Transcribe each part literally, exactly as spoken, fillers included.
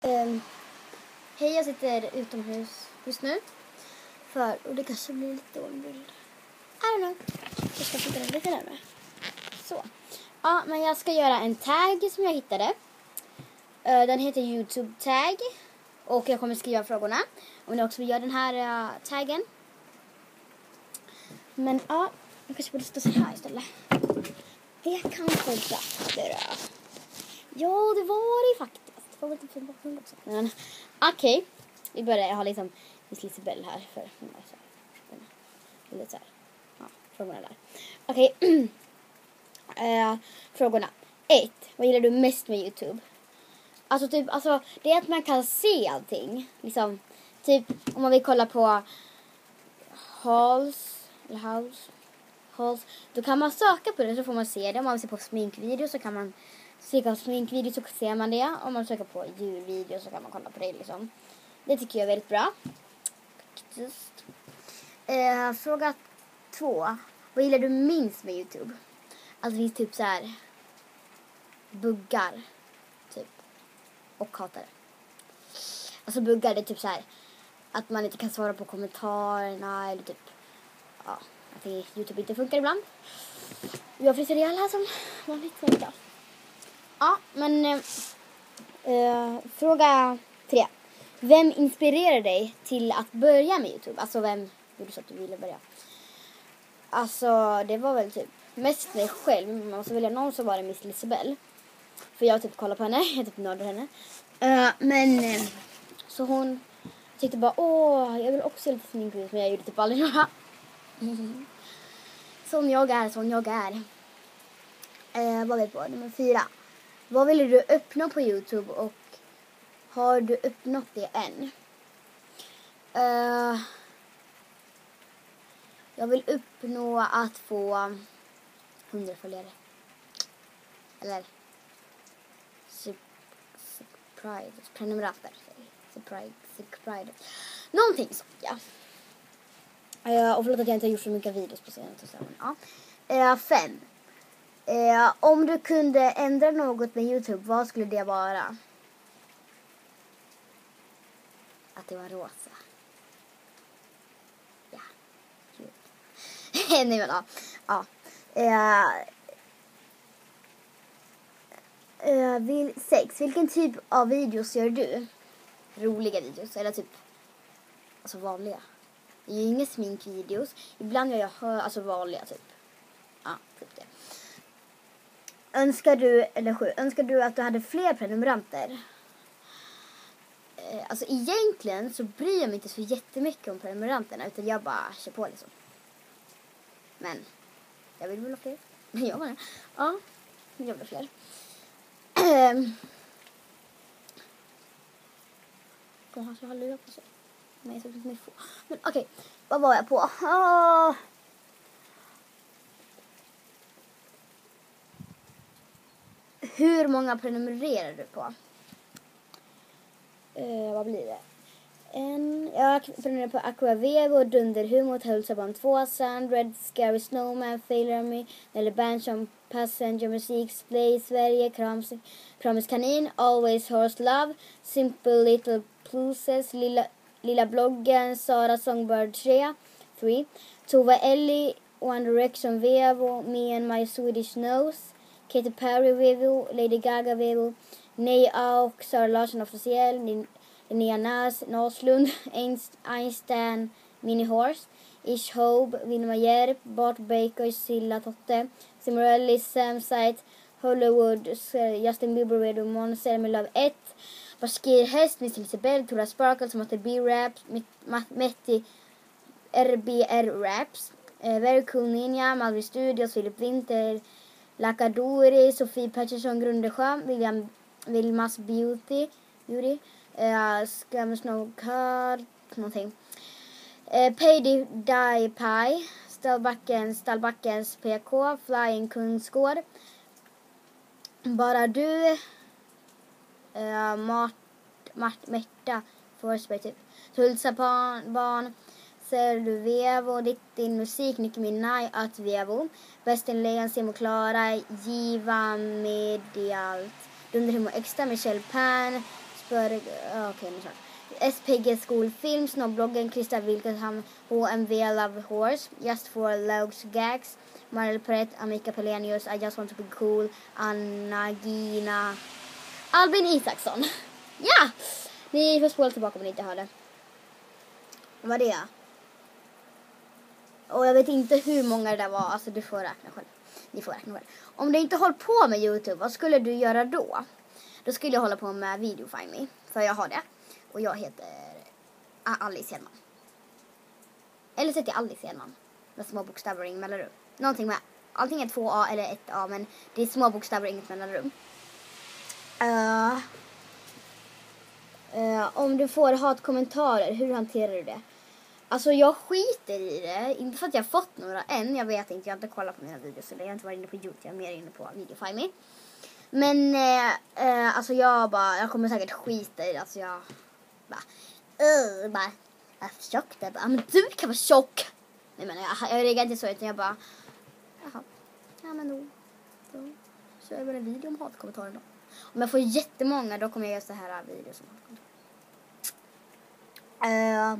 Um, hej, jag sitter utomhus just nu. För, och det kanske blir lite dålig bild. I don't know. Jag ska sitta lite närmare. Så. Ja, men jag ska göra en tag som jag hittade. Uh, den heter YouTube tag. Och jag kommer skriva frågorna. Om ni också vill göra den här uh, taggen. Men ja, jag kanske borde stå så här istället. Jag kan få bättre. Ja, det var det faktiskt. Det var lite fin bakgrund också. Men okej. Okay. Vi börjar. Jag har liksom Miss Lisabelle här. För lite så här. Ja, frågorna där. Okej. Okay. uh, frågorna. ett. Vad gillar du mest med YouTube? Alltså typ, alltså det är att man kan se allting. Liksom, typ om man vill kolla på hauls eller house hauls, då kan man söka på det så får man se det. Om man vill se på sminkvideo så kan man se på sminkvideo så ser man det. Om man söker på djurvideo så kan man kolla på det liksom. Det tycker jag är väldigt bra. Just. Eh, fråga två. Vad gillar du minst med YouTube? Alltså det är typ så här buggar typ. Och hatar det. Alltså buggar det är typ så här att man inte kan svara på kommentarerna eller typ ja, att det, YouTube inte funkar ibland. Jag friserar alla som vanligt så bra. Ja, men eh, fråga tre. Vem inspirerar dig till att börja med YouTube? Alltså vem gjorde så att du ville börja? Alltså det var väl typ mest mig själv. Man måste välja någon så var det Miss Lisabelle. För jag typ kollar på henne, jag typ nördar henne. Uh, men uh, så hon tyckte bara, åh, jag vill också lite sminkvideo, men jag gjorde typ aldrig några. Mm. Som jag är, som jag är. Uh, vad vet på? Nummer fyra. Vad ville du uppnå på YouTube och har du uppnått det än? Uh, jag vill uppnå att få hundra följare. Eller surprise, prenumeranter. Surprise, surprise. Någonting sånt, ja. Uh, och förlåt att jag inte har gjort så mycket videos på senaste säsongen. Ja. Uh, fem. Uh, om du kunde ändra något med YouTube, vad skulle det vara? Att det var rosa. Ja. Nej men ja. Ja. Uh, uh, vil, sex. Vilken typ av videos gör du? Roliga videos eller typ alltså vanliga. Det är ju inga sminkvideos. Ibland gör jag hör, alltså vanliga typ. Ja, typ det. Önskar du eller sju, önskar du att du hade fler prenumeranter? Eh, alltså egentligen så bryr jag mig inte så jättemycket om prenumeranterna utan jag bara kör på liksom. Men jag vill väl ha fler. Jag var det. Ja, jag vill ha fler. Jag har så halva på sig. Nej, så det är få. Men okej, okay. Vad var jag på? Oh. Hur många prenumererar du på? Uh, vad blir det? En, jag prenumererar på Aquavevo, Dunderhumor, Hölsaband två, Sand, Red, Scary Snowman, Failure Me, eller Bansham, Passenger Musik, Splay, Sverige, Krams, Kramis Kanin, Always Horse Love, Simple Little Pluses, Lilla, Lilla Bloggen, Sara Songbird tre, tre, Tova Ellie, One Direction Vevo, Me and My Swedish Nose, Katy Perry Vevo, Lady Gaga Vevo, Nej och Sara Larsson officiell, Linnea Nas, Naslund, Einstein, Mini Horse, Ish Hobe, Vilma Järp, Bart Baker, Silla Totte, Simorelli, Samsite, Hollywood, Justin Bieber, Redo Monster, med Love ett, Baskir Häst, Miss Lisabelle, Tora Sparkles, Matte B-Raps, Metti R B R Raps, uh, Very Cool Ninja, Malvi Studios, Philip Winter, Lakadori, Sofie Pettersson, Grundesjö, William Vilmas Beauty, Beauty, uh, Scam Snow Card, någonting. Uh, Payday Die Pie, Stallbacken, Stallbackens P K, Flying Kungsgård, Bara du, uh, Mart, Mart, Märta, Forsberg typ, Tulsa barn, Ser du Vevo, Ditt din musik, Nicki Minaj, att Vevo, Västernlägen, Simo Klara, Giva Medialt, Dunderhumor Extra, Michelle Pan, Asperger, okej okay, nu snart. S P G skolfilm, snobbloggen, Krista Wilkenham, H M V Love Horse, Just for Logs Gags, Maril Perret, Amika Pelenius, I Just Want to Be Cool, Anna Gina, Albin Isaksson. Ja! Ni får spola tillbaka om ni inte hörde. Vad det är? Och jag vet inte hur många det där var. Alltså du får räkna själv. Ni får räkna själv. Om du inte håller på med YouTube, vad skulle du göra då? Då skulle jag hålla på med Video Find Me. För jag har det. Och jag heter Alice Hedman. Eller så heter jag Alice Hedman. Med små bokstäver och inget mellanrum. Någonting med. Allting är två A eller ett A. Men det är små bokstäver och inget mellanrum. Uh, uh, om du får hatkommentarer, hur hanterar du det? Alltså jag skiter i det. Inte för att jag har fått några än. Jag vet inte, jag har inte kollat på mina videos. Eller jag har inte varit inne på YouTube, jag är mer inne på Video Find Me. Men eh, eh, alltså jag bara, jag kommer säkert skita i det. Alltså jag bara, uh, bara jag är tjock där. Bara, men du kan vara tjock. Nej men jag, jag reagerar inte så, utan jag bara, jaha, ja men då, då så är det väl en video om hatkommentarer då. Om jag får jättemånga, då kommer jag göra så här videos om hatkommentarer. Uh,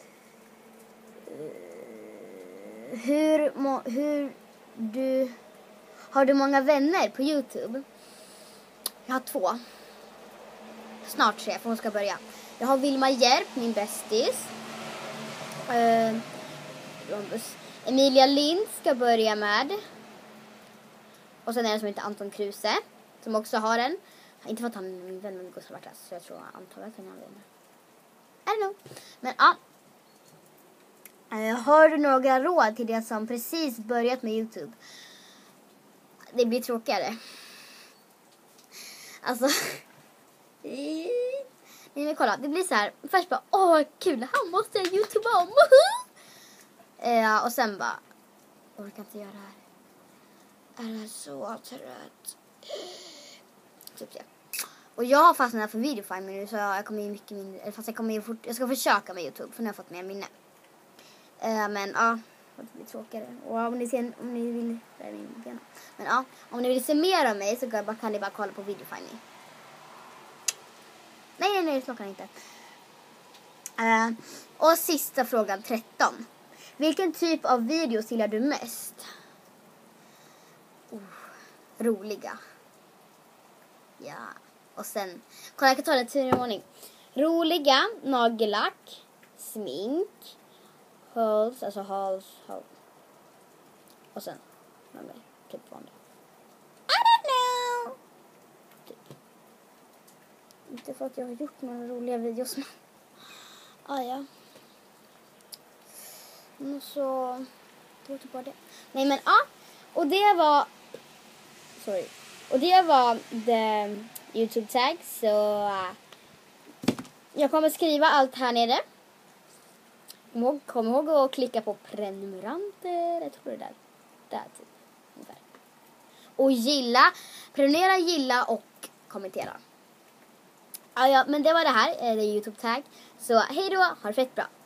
uh, hur, må, hur du, har du många vänner på YouTube? Jag har två. Snart tre, för hon ska börja. Jag har Vilma Järp, min bästis. Uh, Emilia Lind ska börja med. Och sen är det som heter Anton Kruse, som också har en. Inte för att han är min vän, men vi går samma klass. Så jag tror antagligen att han är en vän. I don't know. Men ja. Uh, har du några råd till det som precis börjat med YouTube? Det blir tråkigare. Alltså. Nej men kolla, det blir så här. Först bara, åh kul, han måste jag YouTube om. uh, Och sen bara, jag orkar inte göra det här. Är det så trött? Typ det. Och jag har fastnat för Video Find Me nu, så jag kommer ju mycket mindre. Fast jag kommer ju fort, jag ska försöka med YouTube, för nu har jag fått mer minne. uh, Men ja, det blir tråkigare. Och om ni ser, om ni vill, där är min bena. Men ja, om ni vill se mer av mig så kan ni bara kolla på Video Find Me. Nej, nej, nej, så kan inte. Uh, och sista frågan, tretton. Vilken typ av videos gillar du mest? Uh, roliga. Ja. Och sen, kolla jag kan ta det till en ordning. Roliga, nagellack, smink, hals, alltså hals, hals. Och sen, vad mer? Typ vanligt. I don't know. Typ. Inte för att jag har gjort några roliga videos, men ah, ja. Och så det var typ bara det. Nej men ja, ah, och det var sorry. Och det var the YouTube tag, så uh, jag kommer skriva allt här nere. Kom ihåg, kom ihåg att klicka på prenumeranter. Jag tror det där. Där typ. Ungefär. Och gilla, prenumerera, gilla och kommentera. Ah, ja, men det var det här, det är YouTube tag. Så hej då, ha det fett bra.